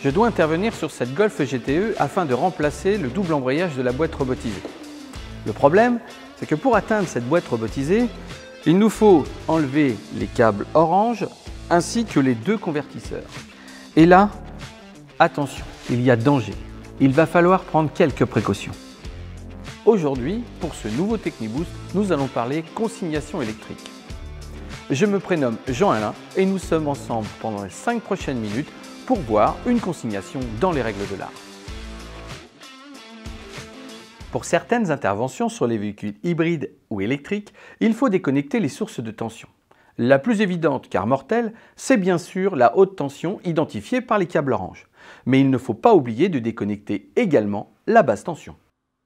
je dois intervenir sur cette Golf GTE afin de remplacer le double embrayage de la boîte robotisée. Le problème, c'est que pour atteindre cette boîte robotisée, il nous faut enlever les câbles orange ainsi que les deux convertisseurs. Et là, attention, il y a danger. Il va falloir prendre quelques précautions. Aujourd'hui, pour ce nouveau TechniBoost, nous allons parler consignation électrique. Je me prénomme Jean-Alain et nous sommes ensemble pendant les 5 prochaines minutes pour voir une consignation dans les règles de l'art. Pour certaines interventions sur les véhicules hybrides ou électriques, il faut déconnecter les sources de tension. La plus évidente, car mortelle, c'est bien sûr la haute tension identifiée par les câbles orange. Mais il ne faut pas oublier de déconnecter également la basse tension.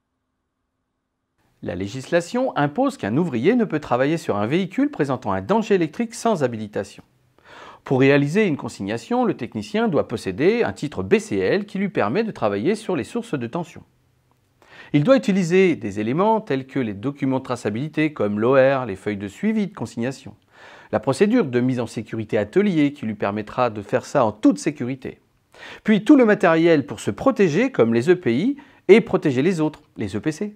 La législation impose qu'un ouvrier ne peut travailler sur un véhicule présentant un danger électrique sans habilitation. Pour réaliser une consignation, le technicien doit posséder un titre BCL qui lui permet de travailler sur les sources de tension. Il doit utiliser des éléments tels que les documents de traçabilité comme l'OR, les feuilles de suivi de consignation, la procédure de mise en sécurité atelier qui lui permettra de faire ça en toute sécurité, puis tout le matériel pour se protéger comme les EPI et protéger les autres, les EPC.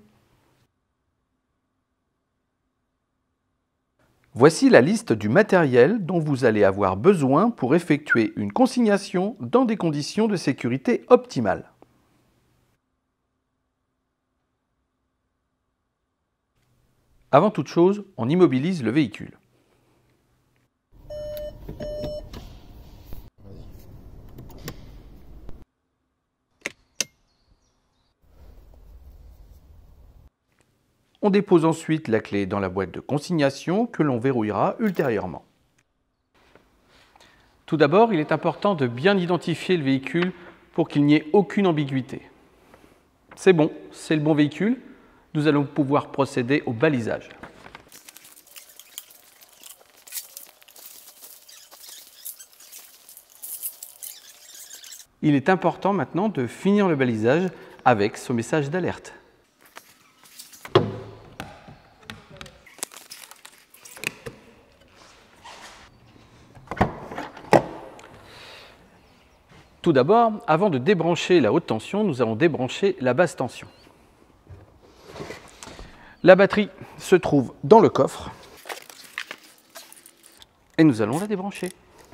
Voici la liste du matériel dont vous allez avoir besoin pour effectuer une consignation dans des conditions de sécurité optimales. Avant toute chose, on immobilise le véhicule. On dépose ensuite la clé dans la boîte de consignation que l'on verrouillera ultérieurement. Tout d'abord, il est important de bien identifier le véhicule pour qu'il n'y ait aucune ambiguïté. C'est bon, c'est le bon véhicule. Nous allons pouvoir procéder au balisage. Il est important maintenant de finir le balisage avec ce message d'alerte. Tout d'abord, avant de débrancher la haute tension, nous allons débrancher la basse tension. La batterie se trouve dans le coffre et nous allons la débrancher.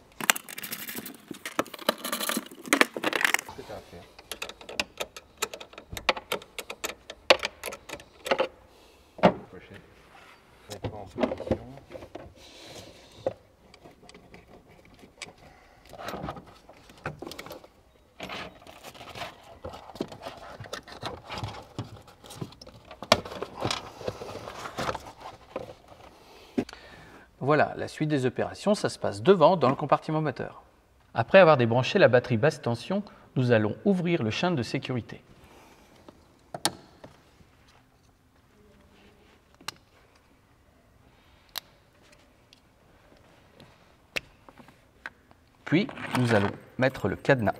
Voilà, la suite des opérations, ça se passe devant, dans le compartiment moteur. Après avoir débranché la batterie basse tension, nous allons ouvrir le chaîne de sécurité. Puis, nous allons mettre le cadenas.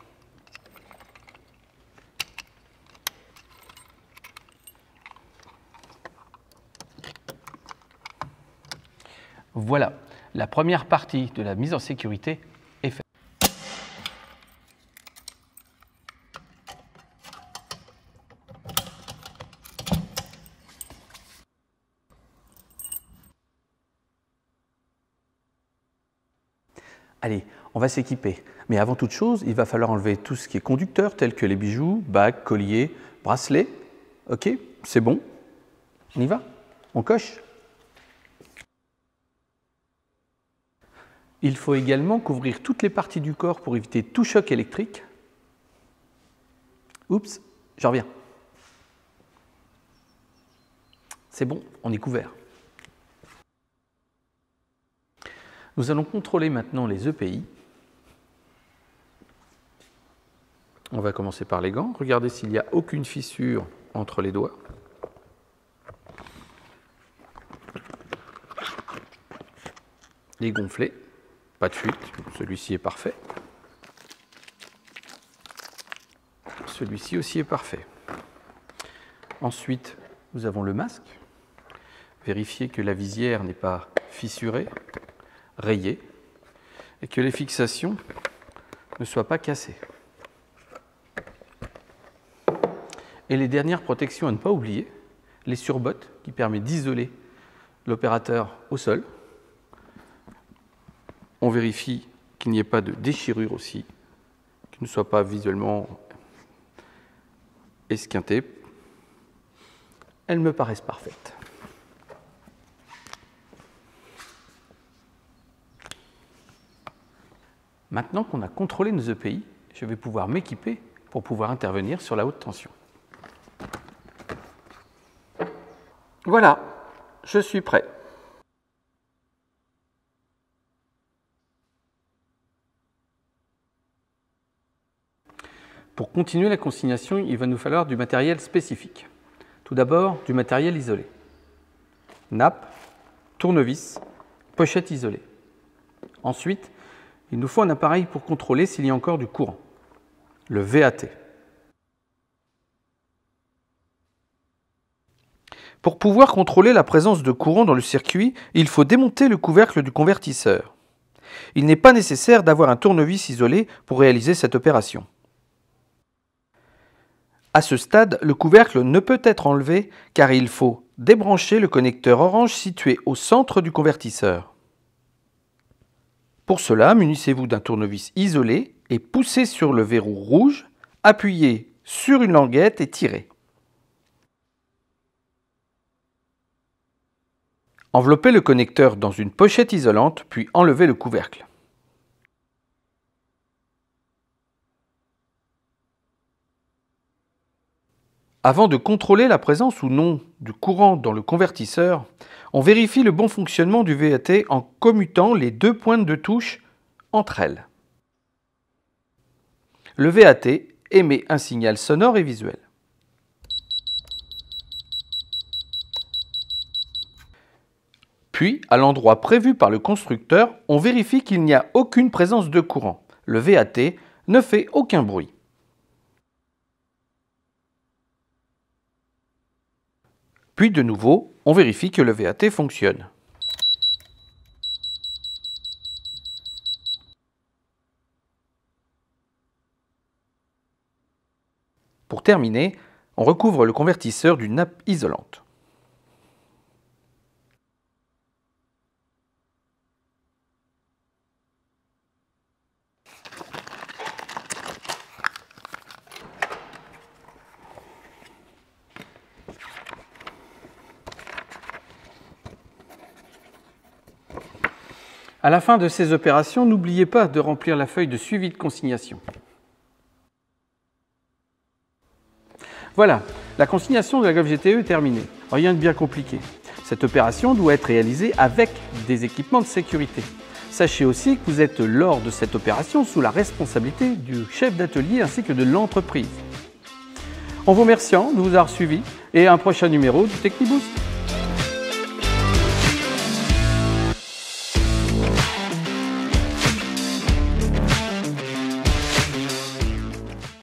Voilà, la première partie de la mise en sécurité est faite. Allez, on va s'équiper. Mais avant toute chose, il va falloir enlever tout ce qui est conducteur, tel que les bijoux, bagues, colliers, bracelets. Ok, c'est bon. On y va? On coche? Il faut également couvrir toutes les parties du corps pour éviter tout choc électrique. Oups, j'en reviens. C'est bon, on est couvert. Nous allons contrôler maintenant les EPI. On va commencer par les gants. Regardez s'il n'y a aucune fissure entre les doigts. Les gonflés. Pas de fuite, celui-ci est parfait. Celui-ci aussi est parfait. Ensuite, nous avons le masque. Vérifiez que la visière n'est pas fissurée, rayée, et que les fixations ne soient pas cassées. Et les dernières protections à ne pas oublier, les surbottes qui permettent d'isoler l'opérateur au sol. On vérifie qu'il n'y ait pas de déchirure aussi, qu'il ne soit pas visuellement esquinté. Elles me paraissent parfaites. Maintenant qu'on a contrôlé nos EPI, je vais pouvoir m'équiper pour pouvoir intervenir sur la haute tension. Voilà, je suis prêt. Pour continuer la consignation, il va nous falloir du matériel spécifique. Tout d'abord, du matériel isolé. Nappe, tournevis, pochette isolée. Ensuite, il nous faut un appareil pour contrôler s'il y a encore du courant, le VAT. Pour pouvoir contrôler la présence de courant dans le circuit, il faut démonter le couvercle du convertisseur. Il n'est pas nécessaire d'avoir un tournevis isolé pour réaliser cette opération. À ce stade, le couvercle ne peut être enlevé car il faut débrancher le connecteur orange situé au centre du convertisseur. Pour cela, munissez-vous d'un tournevis isolé et poussez sur le verrou rouge, appuyez sur une languette et tirez. Enveloppez le connecteur dans une pochette isolante, puis enlevez le couvercle. Avant de contrôler la présence ou non du courant dans le convertisseur, on vérifie le bon fonctionnement du VAT en commutant les deux pointes de touche entre elles. Le VAT émet un signal sonore et visuel. Puis, à l'endroit prévu par le constructeur, on vérifie qu'il n'y a aucune présence de courant. Le VAT ne fait aucun bruit. Puis de nouveau, on vérifie que le VAT fonctionne. Pour terminer, on recouvre le convertisseur d'une nappe isolante. À la fin de ces opérations, n'oubliez pas de remplir la feuille de suivi de consignation. Voilà, la consignation de la Golf GTE est terminée. Rien de bien compliqué. Cette opération doit être réalisée avec des équipements de sécurité. Sachez aussi que vous êtes lors de cette opération sous la responsabilité du chef d'atelier ainsi que de l'entreprise. En vous remerciant de vous avoir suivis et à un prochain numéro du TechniBoost.